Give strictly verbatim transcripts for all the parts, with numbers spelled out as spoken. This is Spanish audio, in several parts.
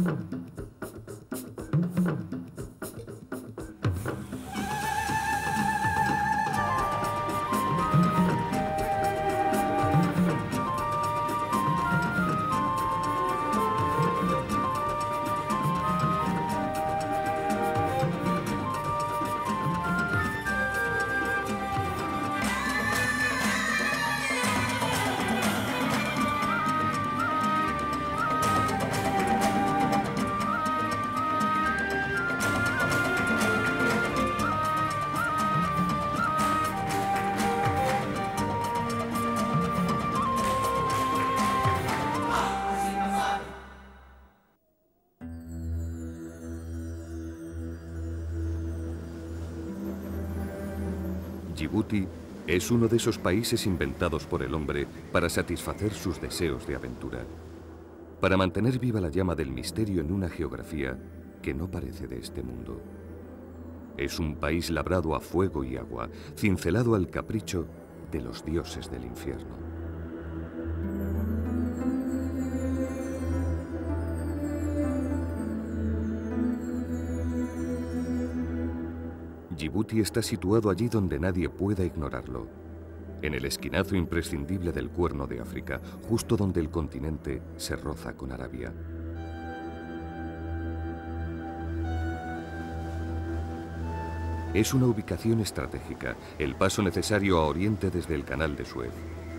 Yibuti es uno de esos países inventados por el hombre para satisfacer sus deseos de aventura, para mantener viva la llama del misterio en una geografía que no parece de este mundo. Es un país labrado a fuego y agua, cincelado al capricho de los dioses del infierno. Yibuti está situado allí donde nadie pueda ignorarlo, en el esquinazo imprescindible del Cuerno de África, justo donde el continente se roza con Arabia. Es una ubicación estratégica, el paso necesario a Oriente desde el Canal de Suez.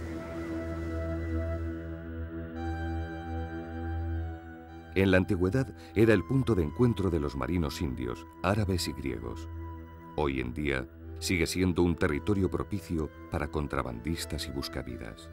En la antigüedad era el punto de encuentro de los marinos indios, árabes y griegos. Hoy en día sigue siendo un territorio propicio para contrabandistas y buscavidas.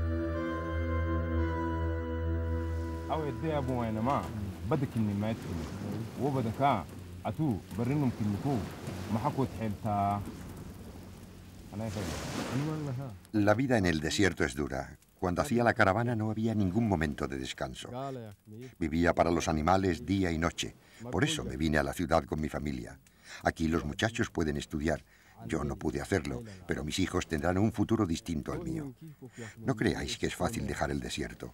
La vida en el desierto es dura. Cuando hacía la caravana no había ningún momento de descanso. Vivía para los animales día y noche. Por eso me vine a la ciudad con mi familia. Aquí los muchachos pueden estudiar. Yo no pude hacerlo, pero mis hijos tendrán un futuro distinto al mío. No creáis que es fácil dejar el desierto.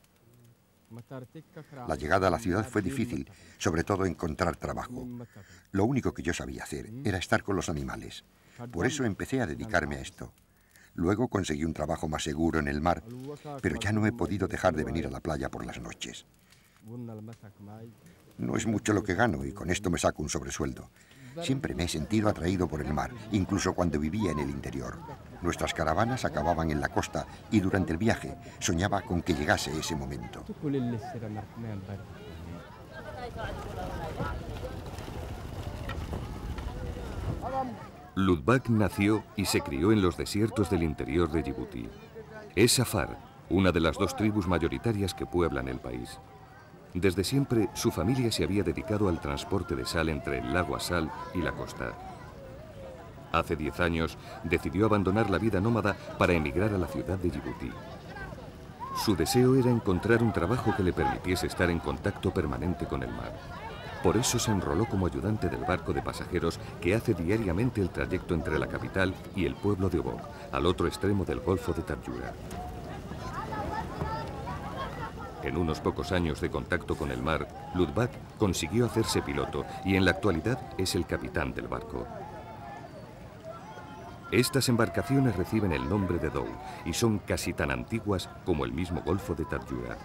La llegada a la ciudad fue difícil, sobre todo encontrar trabajo. Lo único que yo sabía hacer era estar con los animales. Por eso empecé a dedicarme a esto. Luego conseguí un trabajo más seguro en el mar, pero ya no he podido dejar de venir a la playa por las noches. No es mucho lo que gano y con esto me saco un sobresueldo. Siempre me he sentido atraído por el mar, incluso cuando vivía en el interior. Nuestras caravanas acababan en la costa y durante el viaje soñaba con que llegase ese momento. Ludwig nació y se crió en los desiertos del interior de Yibuti. Es Safar, una de las dos tribus mayoritarias que pueblan el país. Desde siempre, su familia se había dedicado al transporte de sal entre el lago Asal y la costa. Hace diez años, decidió abandonar la vida nómada para emigrar a la ciudad de Yibuti. Su deseo era encontrar un trabajo que le permitiese estar en contacto permanente con el mar. Por eso se enroló como ayudante del barco de pasajeros que hace diariamente el trayecto entre la capital y el pueblo de Obok, al otro extremo del Golfo de Tadjoura. En unos pocos años de contacto con el mar, Ludwig consiguió hacerse piloto y en la actualidad es el capitán del barco. Estas embarcaciones reciben el nombre de Dhow y son casi tan antiguas como el mismo Golfo de Tadjoura.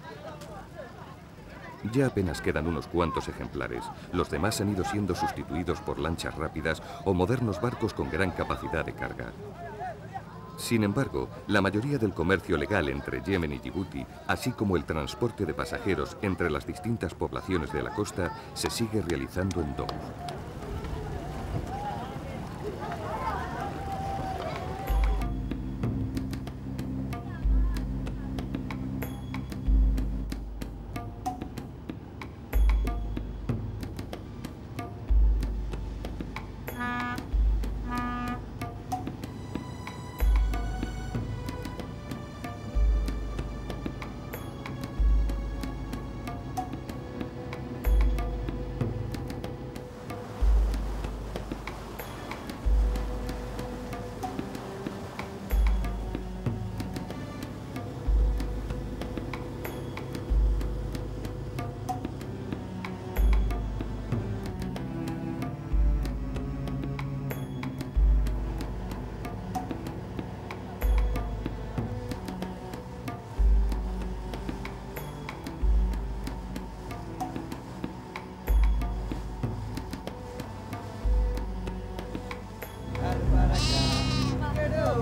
Ya apenas quedan unos cuantos ejemplares, los demás han ido siendo sustituidos por lanchas rápidas o modernos barcos con gran capacidad de carga. Sin embargo, la mayoría del comercio legal entre Yemen y Yibuti, así como el transporte de pasajeros entre las distintas poblaciones de la costa, se sigue realizando en Dhow.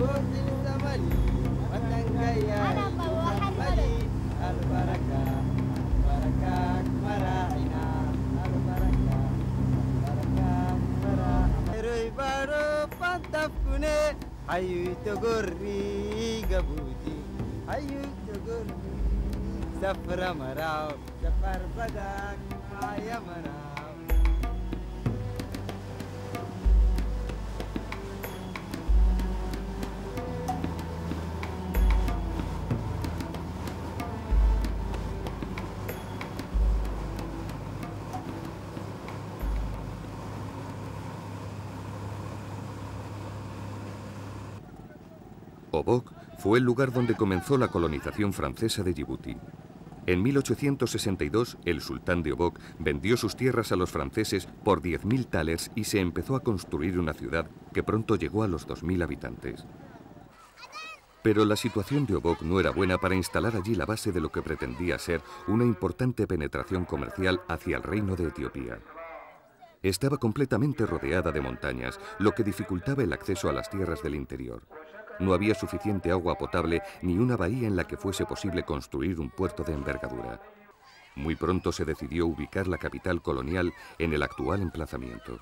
Obok fue el lugar donde comenzó la colonización francesa de Yibuti. En mil ochocientos sesenta y dos, el sultán de Obok vendió sus tierras a los franceses por diez mil thalers y se empezó a construir una ciudad que pronto llegó a los dos mil habitantes. Pero la situación de Obok no era buena para instalar allí la base de lo que pretendía ser una importante penetración comercial hacia el reino de Etiopía. Estaba completamente rodeada de montañas, lo que dificultaba el acceso a las tierras del interior. No había suficiente agua potable ni una bahía en la que fuese posible construir un puerto de envergadura. Muy pronto se decidió ubicar la capital colonial en el actual emplazamiento.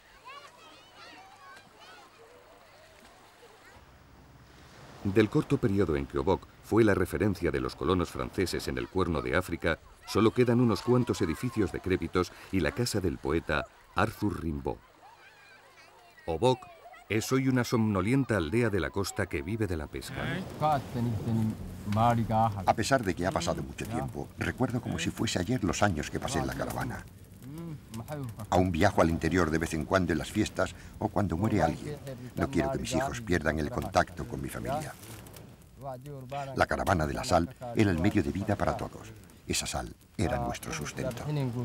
Del corto periodo en que Obok fue la referencia de los colonos franceses en el Cuerno de África, solo quedan unos cuantos edificios decrépitos y la casa del poeta Arthur Rimbaud. Obok es hoy una somnolienta aldea de la costa que vive de la pesca. A pesar de que ha pasado mucho tiempo, recuerdo como si fuese ayer los años que pasé en la caravana. Aún viajo al interior de vez en cuando en las fiestas o cuando muere alguien. No quiero que mis hijos pierdan el contacto con mi familia. La caravana de la sal era el medio de vida para todos. Esa sal era nuestro sustento.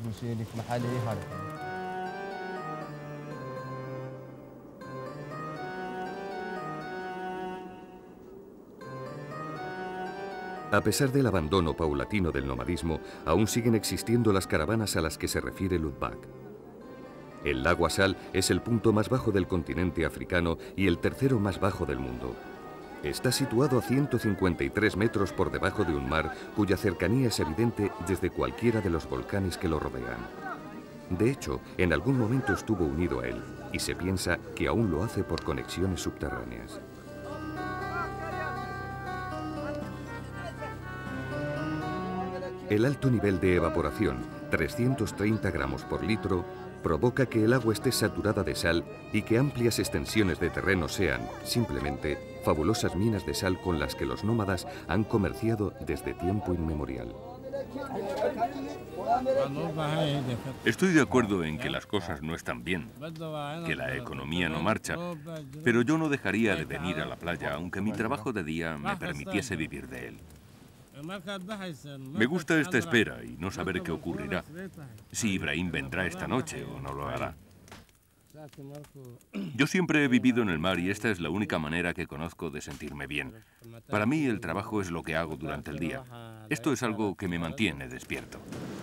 A pesar del abandono paulatino del nomadismo, aún siguen existiendo las caravanas a las que se refiere Lutbak. El lago Asal es el punto más bajo del continente africano y el tercero más bajo del mundo. Está situado a ciento cincuenta y tres metros por debajo de un mar cuya cercanía es evidente desde cualquiera de los volcanes que lo rodean. De hecho, en algún momento estuvo unido a él y se piensa que aún lo hace por conexiones subterráneas. El alto nivel de evaporación, trescientos treinta gramos por litro, provoca que el agua esté saturada de sal y que amplias extensiones de terreno sean, simplemente, fabulosas minas de sal con las que los nómadas han comerciado desde tiempo inmemorial. Estoy de acuerdo en que las cosas no están bien, que la economía no marcha, pero yo no dejaría de venir a la playa aunque mi trabajo de día me permitiese vivir de él. Me gusta esta espera y no saber qué ocurrirá, si Ibrahim vendrá esta noche o no lo hará. Yo siempre he vivido en el mar y esta es la única manera que conozco de sentirme bien. Para mí el trabajo es lo que hago durante el día. Esto es algo que me mantiene despierto.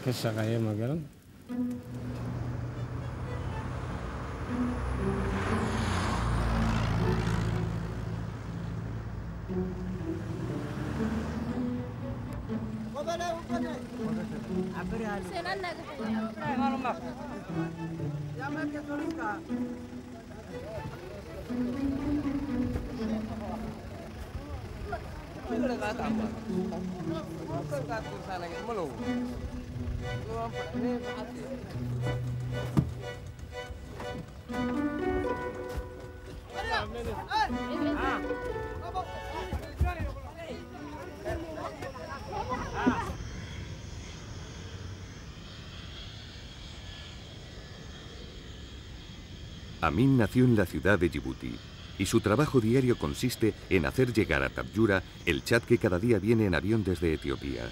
Amin nació en la ciudad de Yibuti y su trabajo diario consiste en hacer llegar a Tabyura el chat que cada día viene en avión desde Etiopía.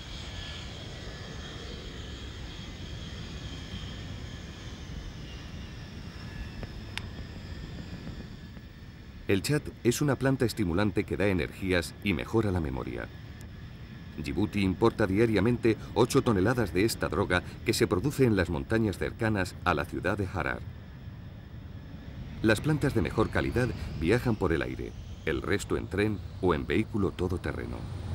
El chat es una planta estimulante que da energías y mejora la memoria. Yibuti importa diariamente ocho toneladas de esta droga que se produce en las montañas cercanas a la ciudad de Harar. Las plantas de mejor calidad viajan por el aire. el resto en tren o en vehículo todoterreno.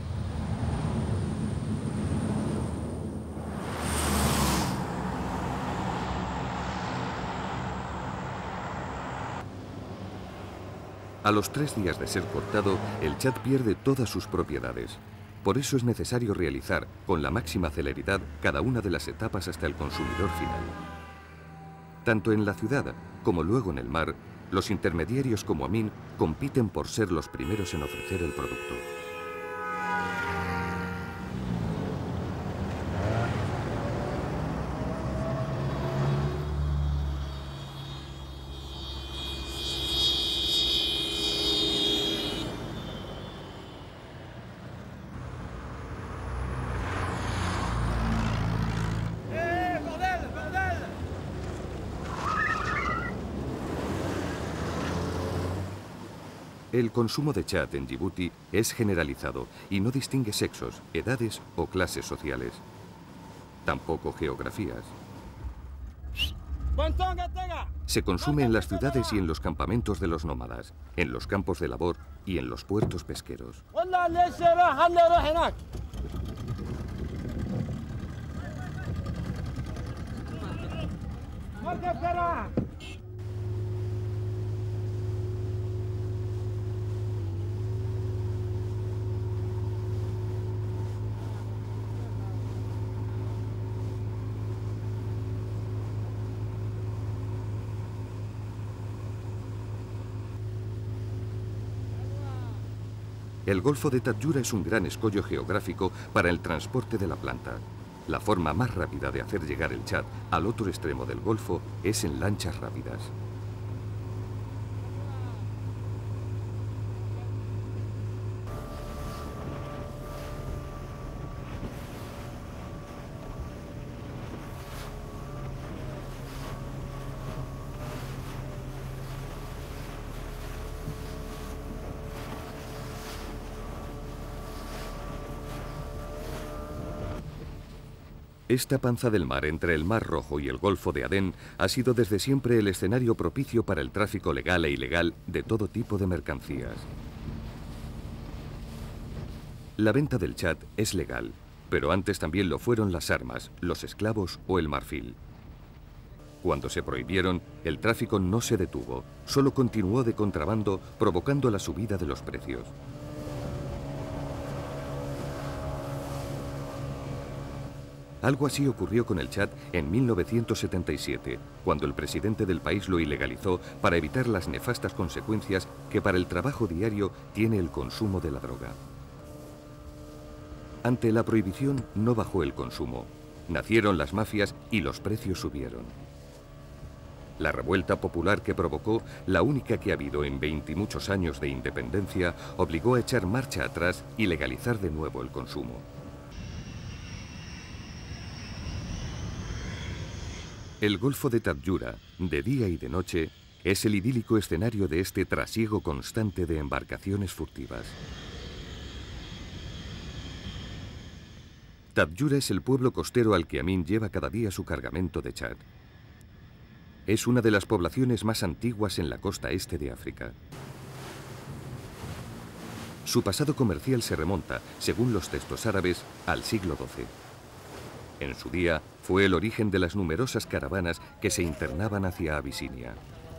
A los tres días de ser cortado, el Chad pierde todas sus propiedades. Por eso es necesario realizar con la máxima celeridad cada una de las etapas hasta el consumidor final. Tanto en la ciudad como luego en el mar, los intermediarios como Amin compiten por ser los primeros en ofrecer el producto. El consumo de Chad en Djibouti es generalizado y no distingue sexos, edades o clases sociales. Tampoco geografías. Se consume en las ciudades y en los campamentos de los nómadas, en los campos de labor y en los puertos pesqueros. El Golfo de Tadjoura es un gran escollo geográfico para el transporte de la planta. La forma más rápida de hacer llegar el Chad al otro extremo del Golfo es en lanchas rápidas. Esta panza del mar entre el Mar Rojo y el Golfo de Adén ha sido desde siempre el escenario propicio para el tráfico legal e ilegal de todo tipo de mercancías. La venta del Chad es legal, pero antes también lo fueron las armas, los esclavos o el marfil. Cuando se prohibieron, el tráfico no se detuvo, solo continuó de contrabando, provocando la subida de los precios. Algo así ocurrió con el Chad en mil novecientos setenta y siete, cuando el presidente del país lo ilegalizó para evitar las nefastas consecuencias que para el trabajo diario tiene el consumo de la droga. Ante la prohibición no bajó el consumo, nacieron las mafias y los precios subieron. La revuelta popular que provocó, la única que ha habido en veintimuchos años de independencia, obligó a echar marcha atrás y legalizar de nuevo el consumo. El Golfo de Tadjoura, de día y de noche, es el idílico escenario de este trasiego constante de embarcaciones furtivas. Tadjoura es el pueblo costero al que Amin lleva cada día su cargamento de Chad. Es una de las poblaciones más antiguas en la costa este de África. Su pasado comercial se remonta, según los textos árabes, al siglo doce. En su día, fue el origen de las numerosas caravanas que se internaban hacia Abisinia.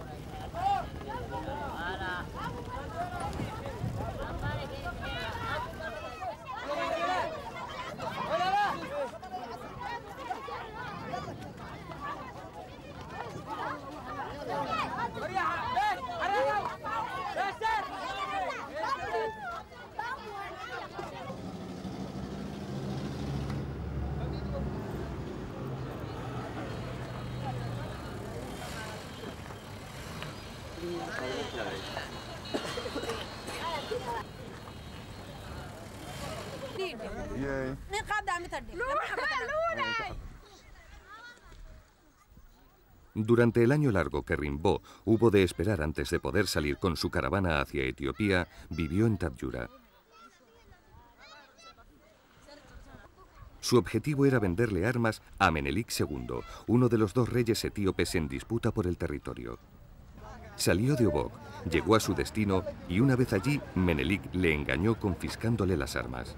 Durante el año largo que Rimbaud hubo de esperar antes de poder salir con su caravana hacia Etiopía, vivió en Tadjoura. Su objetivo era venderle armas a Menelik segundo, uno de los dos reyes etíopes en disputa por el territorio. Salió de Obok, llegó a su destino y una vez allí, Menelik le engañó confiscándole las armas.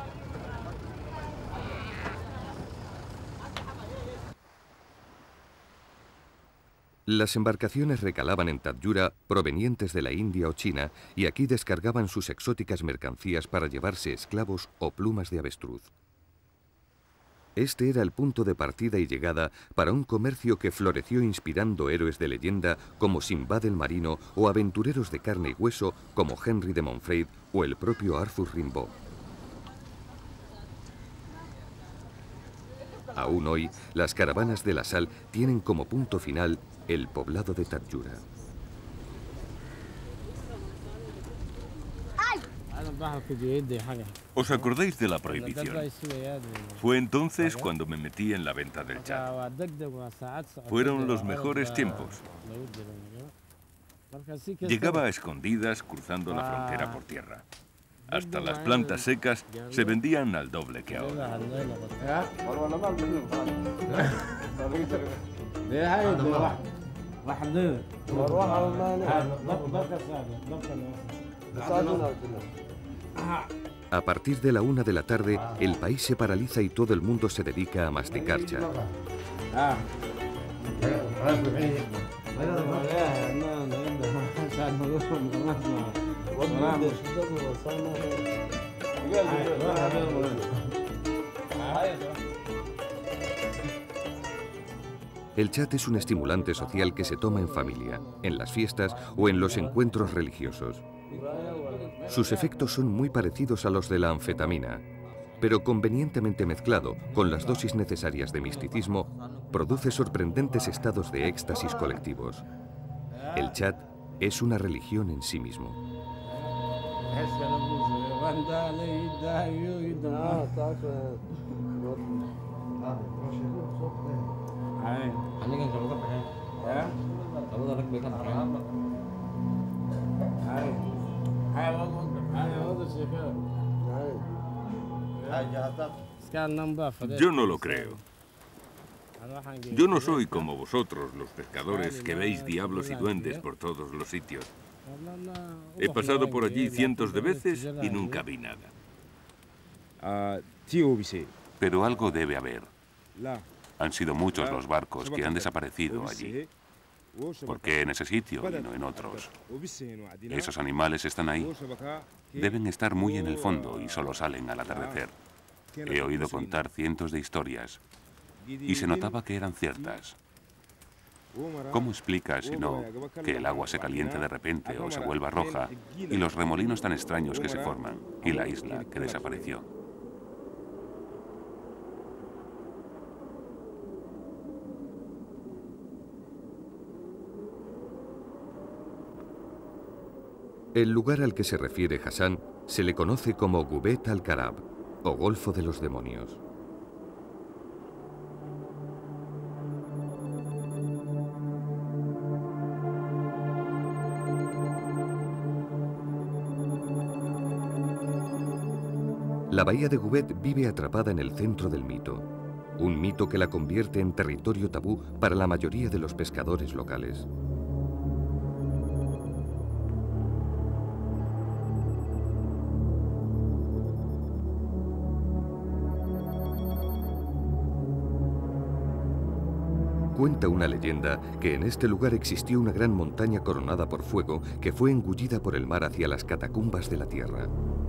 Las embarcaciones recalaban en Tatyura provenientes de la India o China y aquí descargaban sus exóticas mercancías para llevarse esclavos o plumas de avestruz. Este era el punto de partida y llegada para un comercio que floreció inspirando héroes de leyenda como Sinbad el Marino o aventureros de carne y hueso como Henry de Montfred o el propio Arthur Rimbaud. Aún hoy, las caravanas de la sal tienen como punto final el poblado de Tatyura. ¿Os acordáis de la prohibición? Fue entonces cuando me metí en la venta del chat. Fueron los mejores tiempos. Llegaba a escondidas cruzando la frontera por tierra. Hasta las plantas secas se vendían al doble que ahora. A partir de la una de la tarde, el país se paraliza y todo el mundo se dedica a masticar chat. El chat es un estimulante social que se toma en familia, en las fiestas o en los encuentros religiosos. Sus efectos son muy parecidos a los de la anfetamina, pero convenientemente mezclado con las dosis necesarias de misticismo, produce sorprendentes estados de éxtasis colectivos. El chat es una religión en sí mismo. Yo no lo creo. Yo no soy como vosotros, los pescadores, que veis diablos y duendes por todos los sitios. He pasado por allí cientos de veces y nunca vi nada. Pero algo debe haber. Han sido muchos los barcos que han desaparecido allí. ¿Por qué en ese sitio y no en otros? Esos animales están ahí. Deben estar muy en el fondo y solo salen al atardecer. He oído contar cientos de historias y se notaba que eran ciertas. ¿Cómo explicas, si no, que el agua se caliente de repente o se vuelva roja y los remolinos tan extraños que se forman y la isla que desapareció? El lugar al que se refiere Hassan se le conoce como Gubet al-Karab, o Golfo de los Demonios. La bahía de Gubet vive atrapada en el centro del mito, un mito que la convierte en territorio tabú para la mayoría de los pescadores locales. Cuenta una leyenda que en este lugar existió una gran montaña coronada por fuego que fue engullida por el mar hacia las catacumbas de la tierra.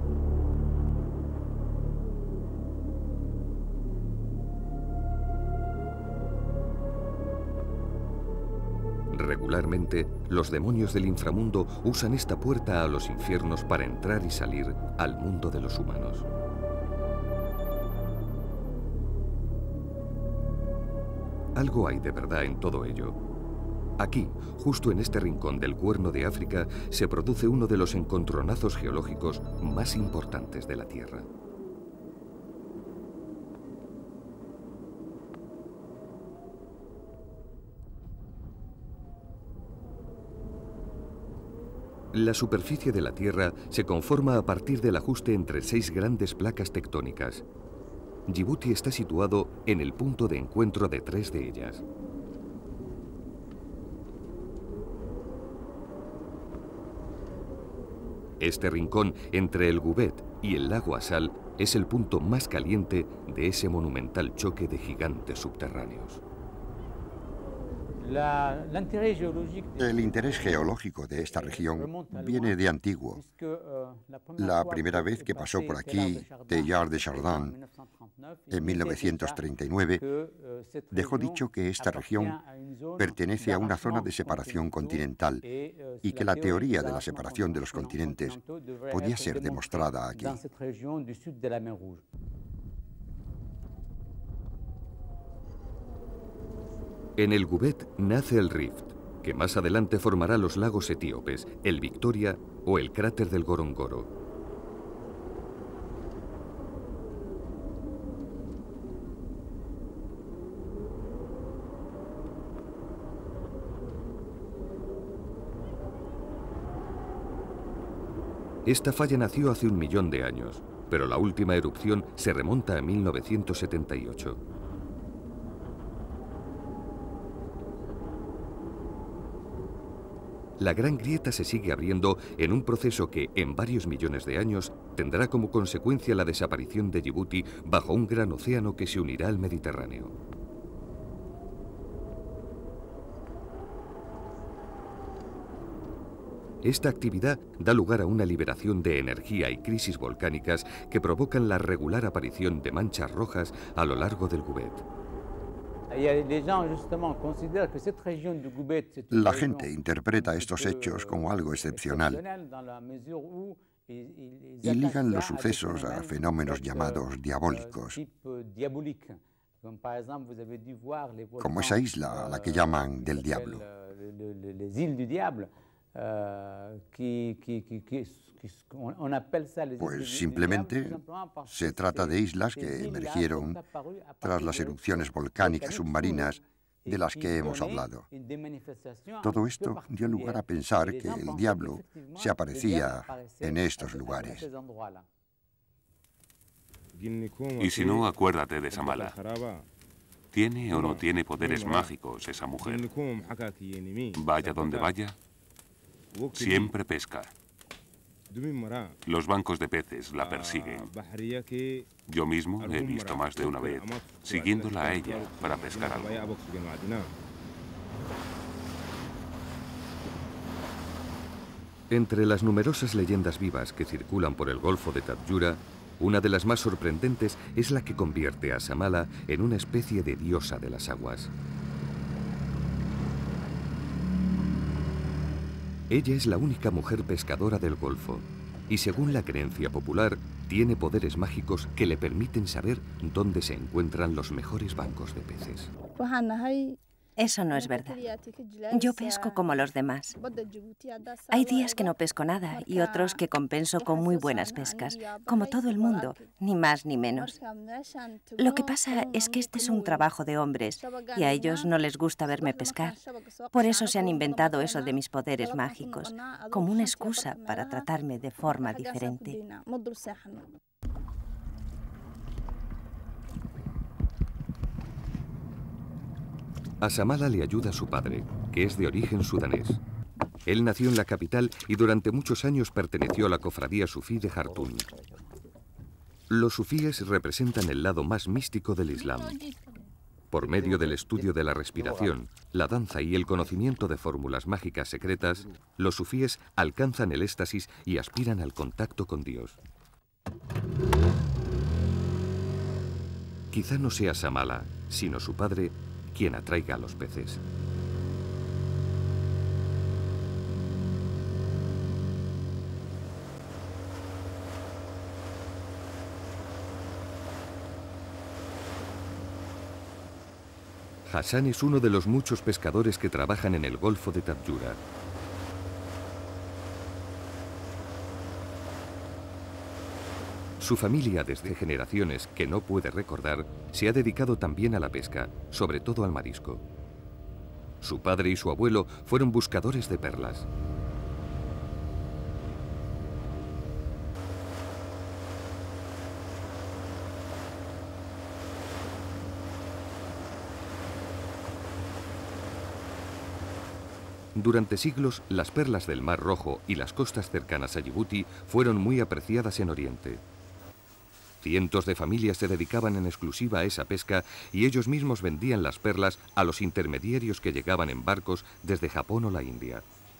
Regularmente, los demonios del inframundo usan esta puerta a los infiernos para entrar y salir al mundo de los humanos. Algo hay de verdad en todo ello. Aquí, justo en este rincón del Cuerno de África, se produce uno de los encontronazos geológicos más importantes de la Tierra. La superficie de la Tierra se conforma a partir del ajuste entre seis grandes placas tectónicas. Djibouti está situado en el punto de encuentro de tres de ellas. Este rincón entre el Gubet y el lago Assal es el punto más caliente de ese monumental choque de gigantes subterráneos. El interés geológico de esta región viene de antiguo. La primera vez que pasó por aquí Teilhard de Chardin, en mil novecientos treinta y nueve, dejó dicho que esta región pertenece a una zona de separación continental y que la teoría de la separación de los continentes podía ser demostrada aquí. En el Gubet nace el Rift, que más adelante formará los lagos etíopes, el Victoria o el cráter del Gorongoro. Esta falla nació hace un millón de años, pero la última erupción se remonta a mil novecientos setenta y ocho. La Gran Grieta se sigue abriendo en un proceso que, en varios millones de años, tendrá como consecuencia la desaparición de Yibuti bajo un gran océano que se unirá al Mediterráneo. Esta actividad da lugar a una liberación de energía y crisis volcánicas que provocan la regular aparición de manchas rojas a lo largo del Gubet. La gente interpreta estos hechos como algo excepcional y ligan los sucesos a fenómenos llamados diabólicos, como esa isla a la que llaman del diablo. Pues simplemente se trata de islas que emergieron tras las erupciones volcánicas submarinas de las que hemos hablado. Todo esto dio lugar a pensar que el diablo se aparecía en estos lugares. Y si no, acuérdate de Samala. ¿Tiene o no tiene poderes mágicos esa mujer? Vaya donde vaya, siempre pesca. Los bancos de peces la persiguen. Yo mismo he visto más de una vez siguiéndola a ella para pescar algo. Entre las numerosas leyendas vivas que circulan por el Golfo de Tadjoura, una de las más sorprendentes es la que convierte a Samala en una especie de diosa de las aguas. Ella es la única mujer pescadora del Golfo y, según la creencia popular, tiene poderes mágicos que le permiten saber dónde se encuentran los mejores bancos de peces. Eso no es verdad. Yo pesco como los demás. Hay días que no pesco nada y otros que compenso con muy buenas pescas, como todo el mundo, ni más ni menos. Lo que pasa es que este es un trabajo de hombres y a ellos no les gusta verme pescar. Por eso se han inventado eso de mis poderes mágicos, como una excusa para tratarme de forma diferente. A Samala le ayuda su padre, que es de origen sudanés. Él nació en la capital y durante muchos años perteneció a la cofradía sufí de Jartún. Los sufíes representan el lado más místico del Islam. Por medio del estudio de la respiración, la danza y el conocimiento de fórmulas mágicas secretas, los sufíes alcanzan el éxtasis y aspiran al contacto con Dios. Quizá no sea Samala, sino su padre, quien atraiga a los peces. Hassan es uno de los muchos pescadores que trabajan en el Golfo de Tadjoura. Su familia, desde generaciones que no puede recordar, se ha dedicado también a la pesca, sobre todo al marisco. Su padre y su abuelo fueron buscadores de perlas. Durante siglos, las perlas del Mar Rojo y las costas cercanas a Yibuti fueron muy apreciadas en Oriente. Cientos de familias se dedicaban en exclusiva a esa pesca y ellos mismos vendían las perlas a los intermediarios que llegaban en barcos desde Japón o la India.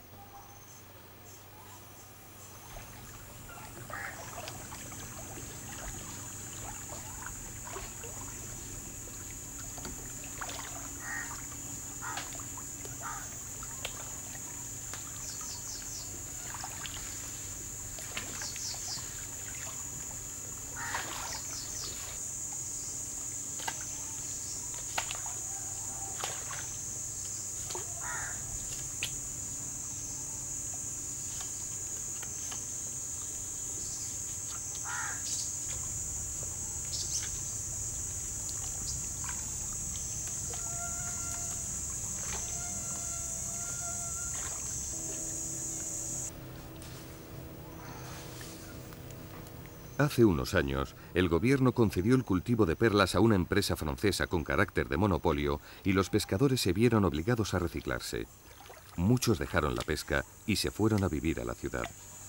Hace unos años, el gobierno concedió el cultivo de perlas a una empresa francesa con carácter de monopolio y los pescadores se vieron obligados a reciclarse. Muchos dejaron la pesca y se fueron a vivir a la ciudad.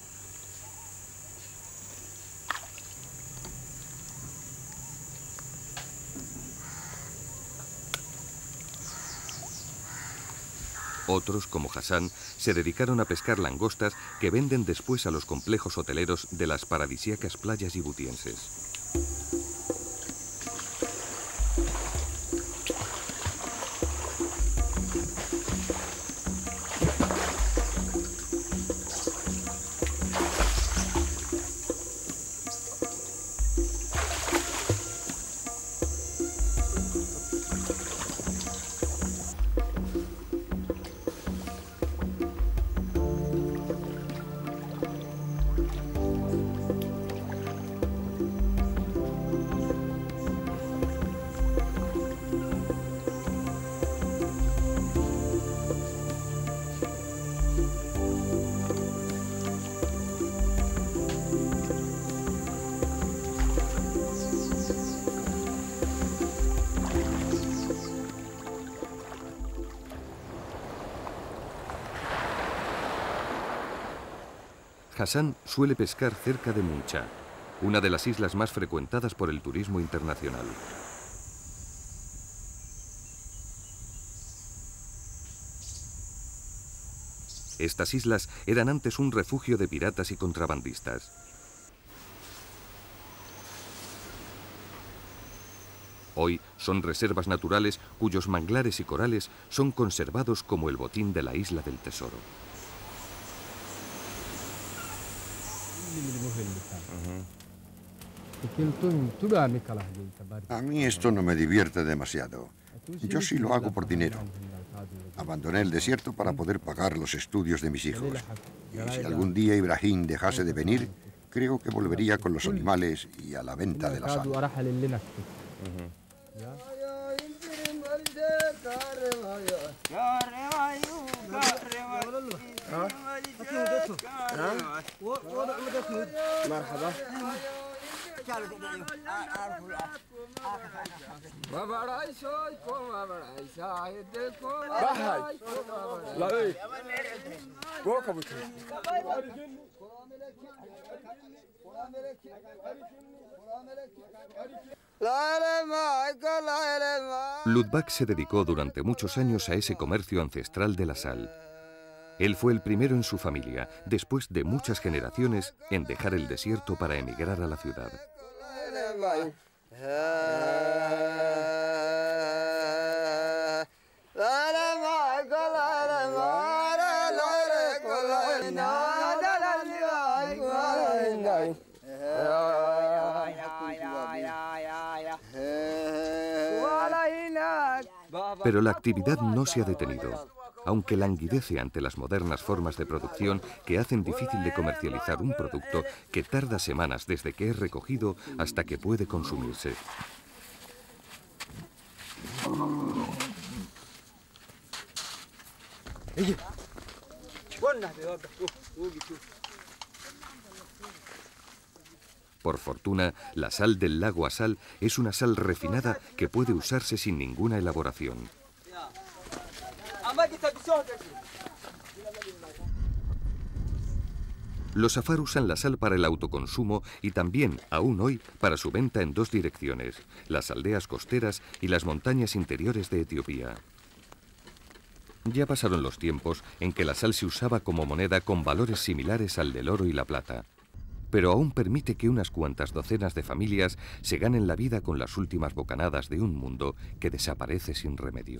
Otros, como Hassan, se dedicaron a pescar langostas que venden después a los complejos hoteleros de las paradisíacas playas yibutienses. Hassan suele pescar cerca de Muncha, una de las islas más frecuentadas por el turismo internacional. Estas islas eran antes un refugio de piratas y contrabandistas. Hoy son reservas naturales cuyos manglares y corales son conservados como el botín de la isla del tesoro. A mí esto no me divierte demasiado. Yo sí lo hago por dinero. Abandoné el desierto para poder pagar los estudios de mis hijos. Y si algún día Ibrahim dejase de venir, creo que volvería con los animales y a la venta de la sal. Ludbak se dedicó durante muchos años a ese comercio ancestral de la sal. Él fue el primero en su familia, después de muchas generaciones, en dejar el desierto para emigrar a la ciudad. Pero la actividad no se ha detenido, aunque languidece ante las modernas formas de producción que hacen difícil de comercializar un producto que tarda semanas desde que es recogido hasta que puede consumirse. Por fortuna, la sal del lago Asal es una sal refinada que puede usarse sin ninguna elaboración. Los safar usan la sal para el autoconsumo y también, aún hoy, para su venta en dos direcciones, las aldeas costeras y las montañas interiores de Etiopía. Ya pasaron los tiempos en que la sal se usaba como moneda con valores similares al del oro y la plata, pero aún permite que unas cuantas docenas de familias se ganen la vida con las últimas bocanadas de un mundo que desaparece sin remedio.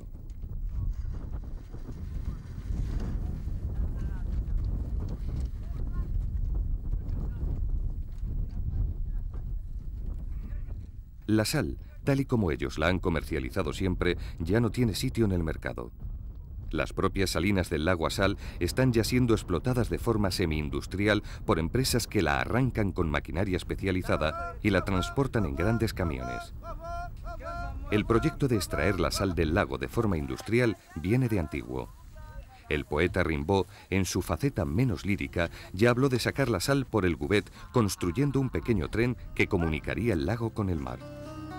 La sal, tal y como ellos la han comercializado siempre, ya no tiene sitio en el mercado. Las propias salinas del lago Asal están ya siendo explotadas de forma semi-industrial por empresas que la arrancan con maquinaria especializada y la transportan en grandes camiones. El proyecto de extraer la sal del lago de forma industrial viene de antiguo. El poeta Rimbaud, en su faceta menos lírica, ya habló de sacar la sal por el Gubet construyendo un pequeño tren que comunicaría el lago con el mar.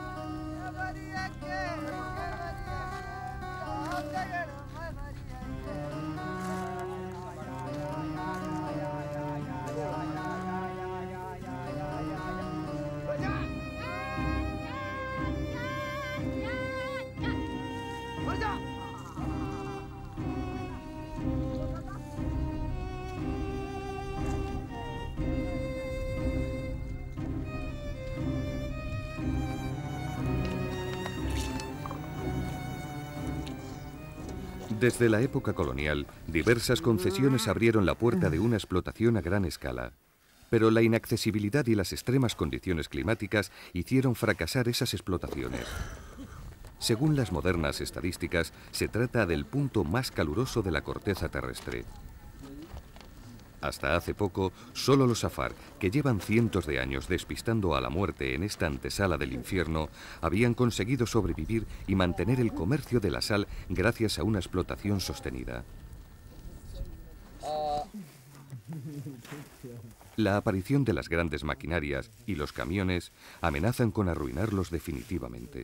Desde la época colonial, diversas concesiones abrieron la puerta de una explotación a gran escala. Pero la inaccesibilidad y las extremas condiciones climáticas hicieron fracasar esas explotaciones. Según las modernas estadísticas, se trata del punto más caluroso de la corteza terrestre. Hasta hace poco, solo los safar, que llevan cientos de años despistando a la muerte en esta antesala del infierno, habían conseguido sobrevivir y mantener el comercio de la sal gracias a una explotación sostenida. La aparición de las grandes maquinarias y los camiones amenazan con arruinarlos definitivamente.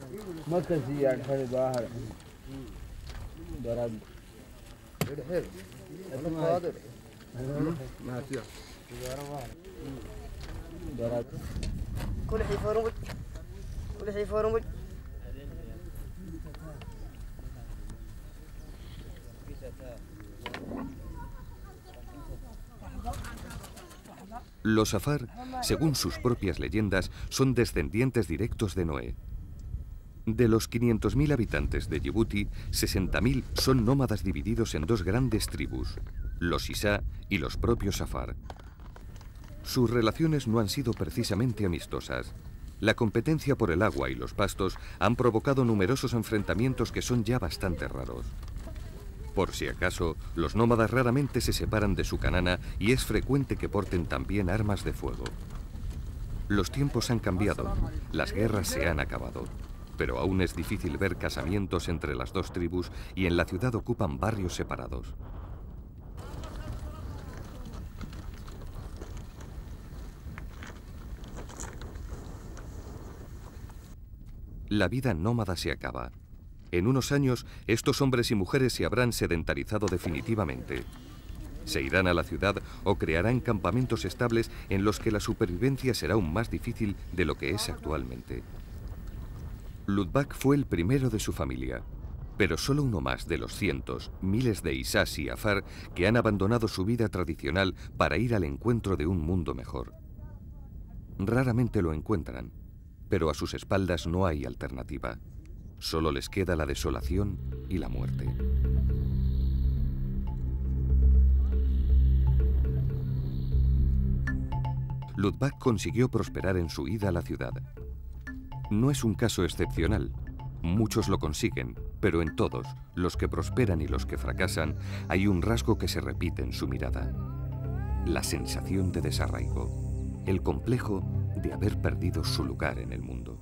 Los safar, según sus propias leyendas, son descendientes directos de Noé. De los quinientos mil habitantes de Yibuti, sesenta mil son nómadas divididos en dos grandes tribus, los Isa y los propios safar. Sus relaciones no han sido precisamente amistosas. La competencia por el agua y los pastos han provocado numerosos enfrentamientos que son ya bastante raros. Por si acaso, los nómadas raramente se separan de su canana y es frecuente que porten también armas de fuego. Los tiempos han cambiado, las guerras se han acabado, pero aún es difícil ver casamientos entre las dos tribus y en la ciudad ocupan barrios separados. La vida nómada se acaba. En unos años, estos hombres y mujeres se habrán sedentarizado definitivamente. Se irán a la ciudad o crearán campamentos estables en los que la supervivencia será aún más difícil de lo que es actualmente. Ludbak fue el primero de su familia, pero solo uno más de los cientos, miles de Isás y Afar que han abandonado su vida tradicional para ir al encuentro de un mundo mejor. Raramente lo encuentran, pero a sus espaldas no hay alternativa. Solo les queda la desolación y la muerte. Ludbak consiguió prosperar en su ida a la ciudad. No es un caso excepcional. Muchos lo consiguen, pero en todos, los que prosperan y los que fracasan, hay un rasgo que se repite en su mirada. La sensación de desarraigo, el complejo de haber perdido su lugar en el mundo.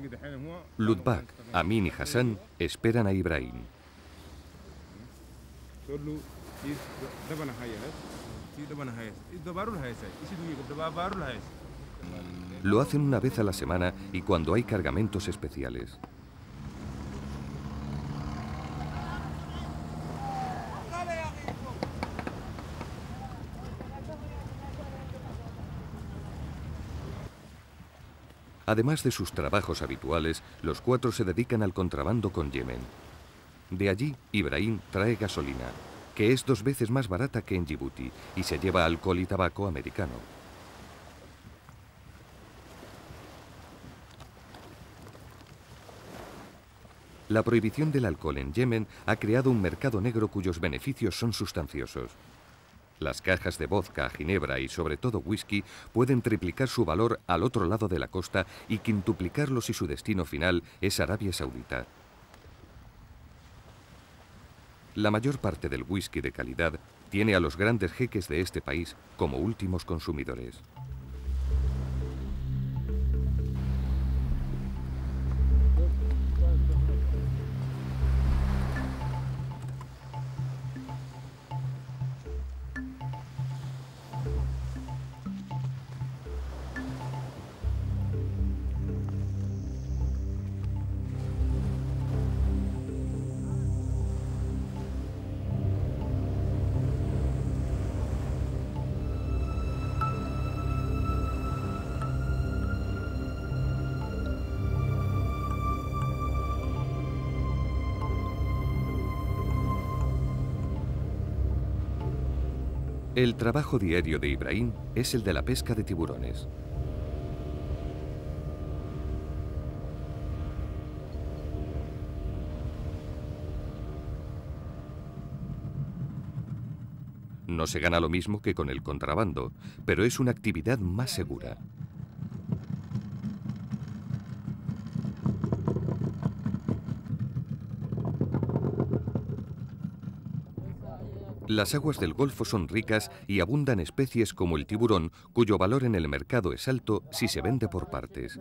Lutbak, Amin y Hassan esperan a Ibrahim. Lo hacen una vez a la semana y cuando hay cargamentos especiales. Además de sus trabajos habituales, los cuatro se dedican al contrabando con Yemen. De allí, Ibrahim trae gasolina, que es dos veces más barata que en Yibuti, y se lleva alcohol y tabaco americano. La prohibición del alcohol en Yemen ha creado un mercado negro cuyos beneficios son sustanciosos. Las cajas de vodka, ginebra y sobre todo whisky pueden triplicar su valor al otro lado de la costa y quintuplicarlo si su destino final es Arabia Saudita. La mayor parte del whisky de calidad tiene a los grandes jeques de este país como últimos consumidores. El trabajo diario de Ibrahim es el de la pesca de tiburones. No se gana lo mismo que con el contrabando, pero es una actividad más segura. Las aguas del Golfo son ricas y abundan especies como el tiburón, cuyo valor en el mercado es alto si se vende por partes.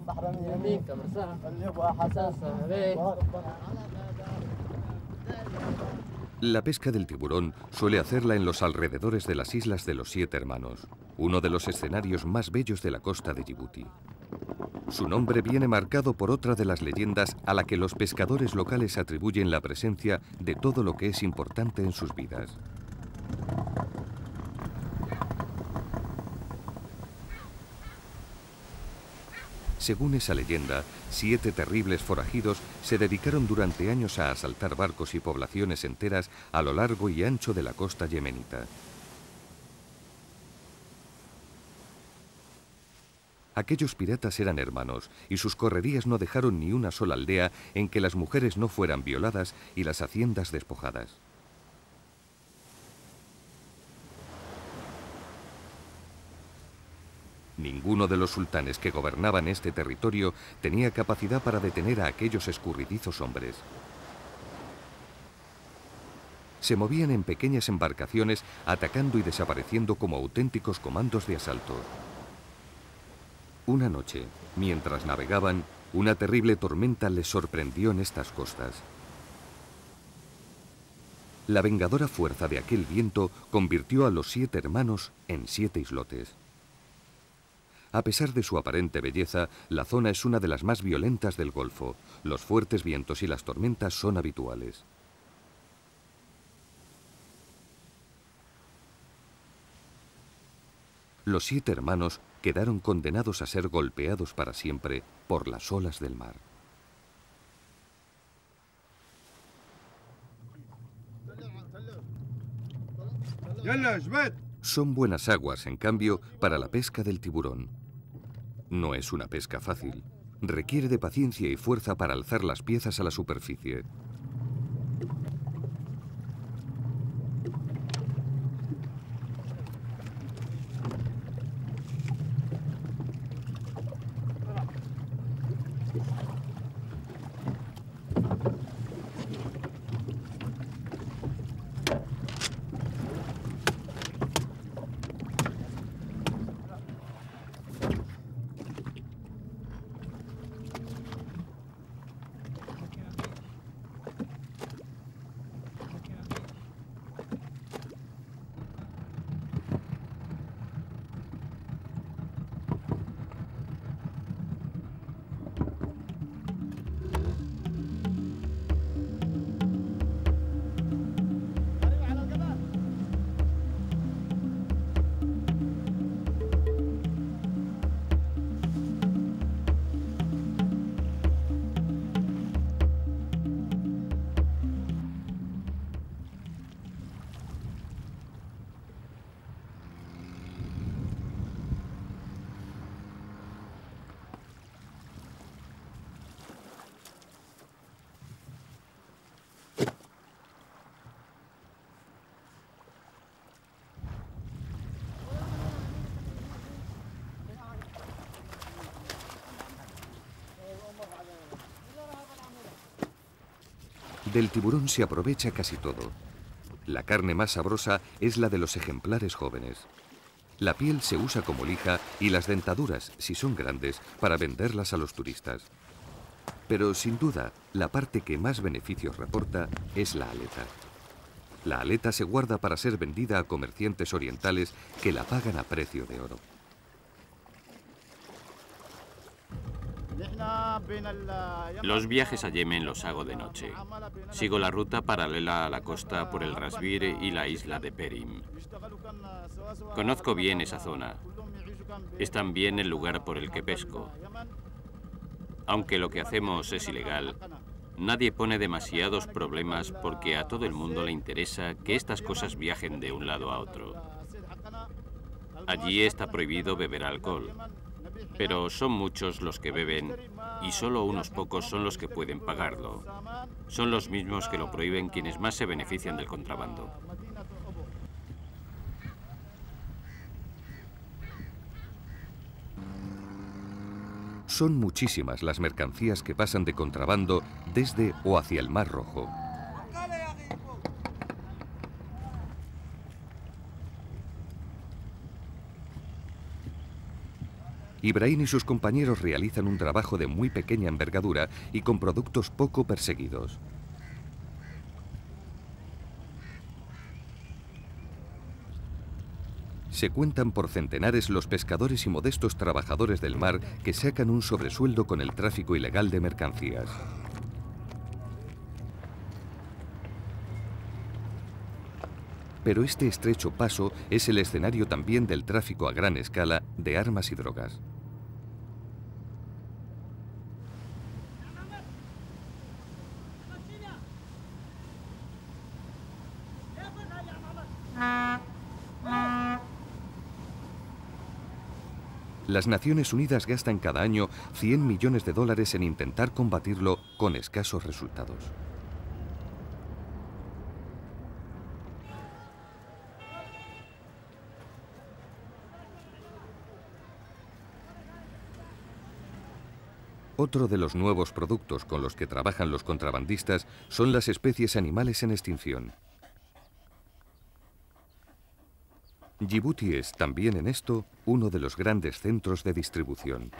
La pesca del tiburón suele hacerla en los alrededores de las Islas de los Siete Hermanos, uno de los escenarios más bellos de la costa de Yibuti. Su nombre viene marcado por otra de las leyendas a la que los pescadores locales atribuyen la presencia de todo lo que es importante en sus vidas. Según esa leyenda, siete terribles forajidos se dedicaron durante años a asaltar barcos y poblaciones enteras a lo largo y ancho de la costa yemenita. Aquellos piratas eran hermanos y sus correrías no dejaron ni una sola aldea en que las mujeres no fueran violadas y las haciendas despojadas. Ninguno de los sultanes que gobernaban este territorio tenía capacidad para detener a aquellos escurridizos hombres. Se movían en pequeñas embarcaciones atacando y desapareciendo como auténticos comandos de asalto. Una noche, mientras navegaban, una terrible tormenta les sorprendió en estas costas. La vengadora fuerza de aquel viento convirtió a los siete hermanos en siete islotes. A pesar de su aparente belleza, la zona es una de las más violentas del Golfo. Los fuertes vientos y las tormentas son habituales. Los siete hermanos quedaron condenados a ser golpeados para siempre por las olas del mar. Son buenas aguas, en cambio, para la pesca del tiburón. No es una pesca fácil. Requiere de paciencia y fuerza para alzar las piezas a la superficie. Del tiburón se aprovecha casi todo. La carne más sabrosa es la de los ejemplares jóvenes. La piel se usa como lija y las dentaduras, si son grandes, para venderlas a los turistas. Pero sin duda, la parte que más beneficios reporta es la aleta. La aleta se guarda para ser vendida a comerciantes orientales que la pagan a precio de oro. Los viajes a Yemen los hago de noche. Sigo la ruta paralela a la costa por el Rasbir y la isla de Perim. Conozco bien esa zona. Es también el lugar por el que pesco. Aunque lo que hacemos es ilegal, nadie pone demasiados problemas porque a todo el mundo le interesa que estas cosas viajen de un lado a otro. Allí está prohibido beber alcohol, pero son muchos los que beben y solo unos pocos son los que pueden pagarlo. Son los mismos que lo prohíben quienes más se benefician del contrabando. Son muchísimas las mercancías que pasan de contrabando desde o hacia el Mar Rojo. Ibrahim y sus compañeros realizan un trabajo de muy pequeña envergadura y con productos poco perseguidos. Se cuentan por centenares los pescadores y modestos trabajadores del mar que sacan un sobresueldo con el tráfico ilegal de mercancías. Pero este estrecho paso es el escenario también del tráfico a gran escala de armas y drogas. Las Naciones Unidas gastan cada año cien millones de dólares en intentar combatirlo con escasos resultados. Otro de los nuevos productos con los que trabajan los contrabandistas son las especies animales en extinción. Yibuti es, también en esto, uno de los grandes centros de distribución.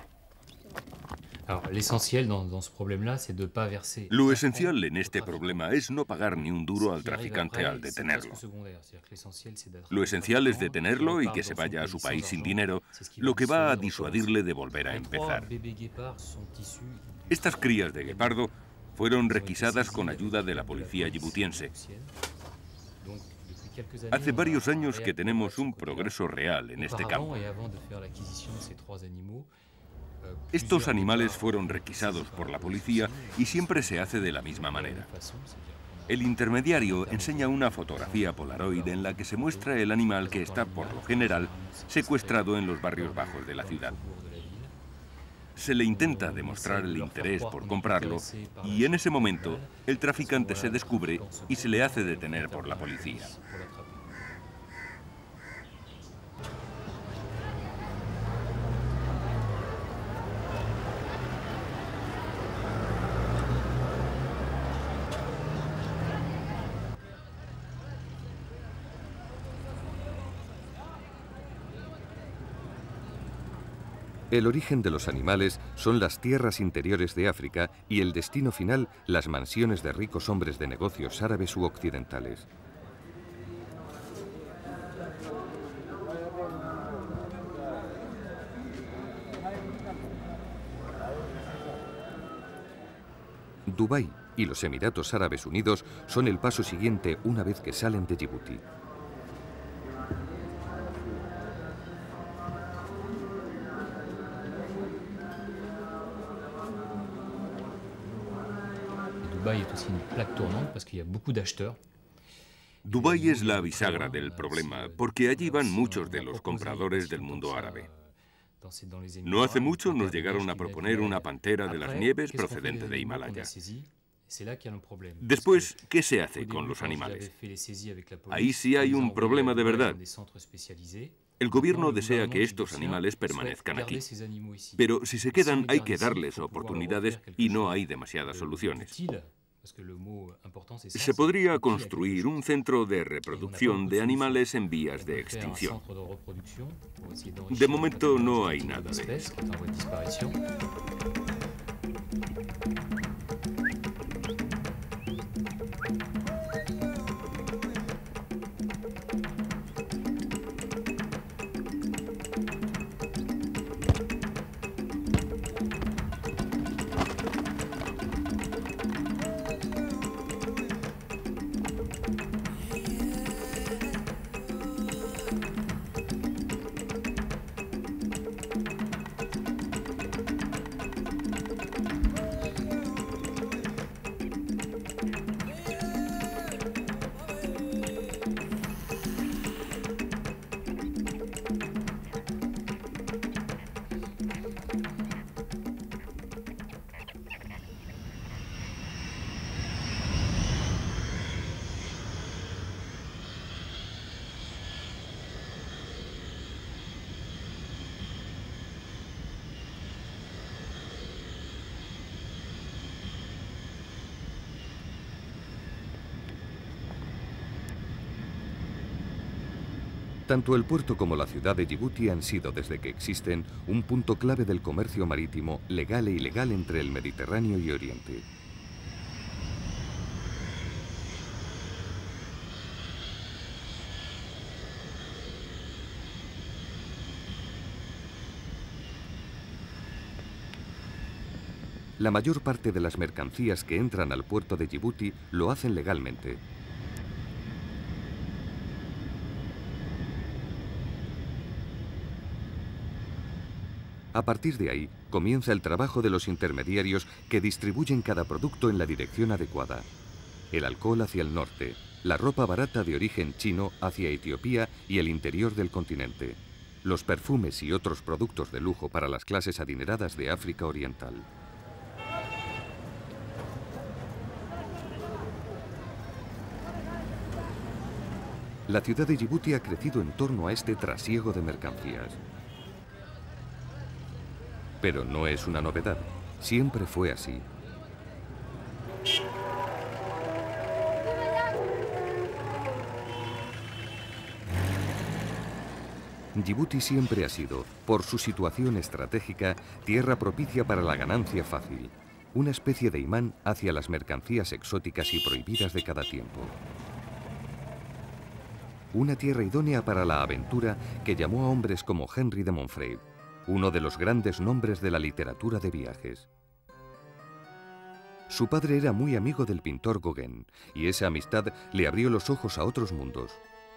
Lo esencial en este problema es no pagar ni un duro al traficante al detenerlo. Lo esencial es detenerlo y que se vaya a su país sin dinero, lo que va a disuadirle de volver a empezar. Estas crías de guepardo fueron requisadas con ayuda de la policía yibutiense. Hace varios años que tenemos un progreso real en este campo. Estos animales fueron requisados por la policía y siempre se hace de la misma manera. El intermediario enseña una fotografía Polaroid en la que se muestra el animal que está, por lo general, secuestrado en los barrios bajos de la ciudad. Se le intenta demostrar el interés por comprarlo y en ese momento el traficante se descubre y se le hace detener por la policía. El origen de los animales son las tierras interiores de África y el destino final, las mansiones de ricos hombres de negocios árabes u occidentales. Dubái y los Emiratos Árabes Unidos son el paso siguiente una vez que salen de Yibuti. Dubái es la bisagra del problema, porque allí van muchos de los compradores del mundo árabe. No hace mucho nos llegaron a proponer una pantera de las nieves procedente de Himalaya. Después, ¿qué se hace con los animales? Ahí sí hay un problema de verdad. El gobierno desea que estos animales permanezcan aquí, pero si se quedan hay que darles oportunidades y no hay demasiadas soluciones. Se podría construir un centro de reproducción de animales en vías de extinción. De momento no hay nada de eso. Tanto el puerto como la ciudad de Yibuti han sido, desde que existen, un punto clave del comercio marítimo legal e ilegal entre el Mediterráneo y Oriente. La mayor parte de las mercancías que entran al puerto de Yibuti lo hacen legalmente. A partir de ahí, comienza el trabajo de los intermediarios que distribuyen cada producto en la dirección adecuada. El alcohol hacia el norte, la ropa barata de origen chino hacia Etiopía y el interior del continente, los perfumes y otros productos de lujo para las clases adineradas de África Oriental. La ciudad de Yibuti ha crecido en torno a este trasiego de mercancías. Pero no es una novedad, siempre fue así. Yibuti siempre ha sido, por su situación estratégica, tierra propicia para la ganancia fácil, una especie de imán hacia las mercancías exóticas y prohibidas de cada tiempo. Una tierra idónea para la aventura que llamó a hombres como Henry de Montfrey, uno de los grandes nombres de la literatura de viajes. Su padre era muy amigo del pintor Gauguin, y esa amistad le abrió los ojos a otros mundos.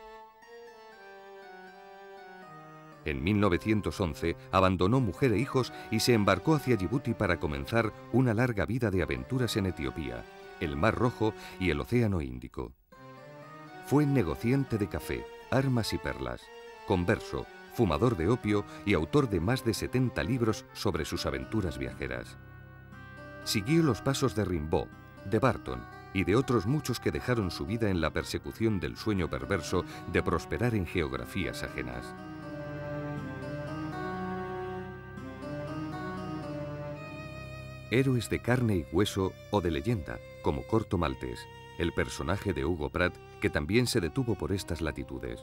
En mil novecientos once abandonó mujer e hijos y se embarcó hacia Yibuti para comenzar una larga vida de aventuras en Etiopía, el Mar Rojo y el Océano Índico. Fue negociante de café, armas y perlas, converso, fumador de opio y autor de más de setenta libros sobre sus aventuras viajeras. Siguió los pasos de Rimbaud, de Barton y de otros muchos que dejaron su vida en la persecución del sueño perverso de prosperar en geografías ajenas. Héroes de carne y hueso o de leyenda, como Corto Maltés, el personaje de Hugo Pratt, que también se detuvo por estas latitudes.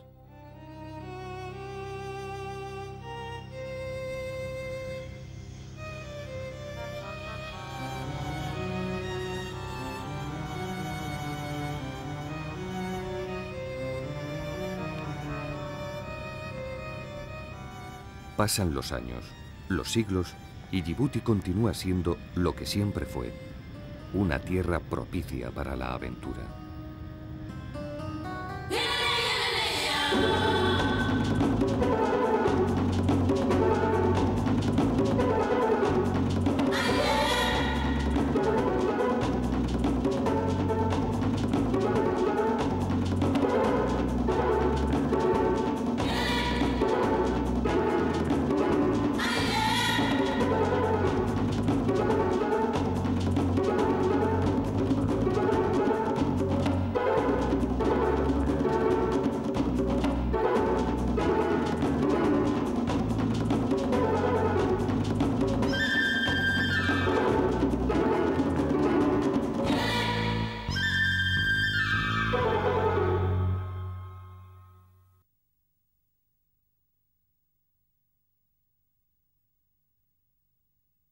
Pasan los años, los siglos, y Yibuti continúa siendo lo que siempre fue, una tierra propicia para la aventura.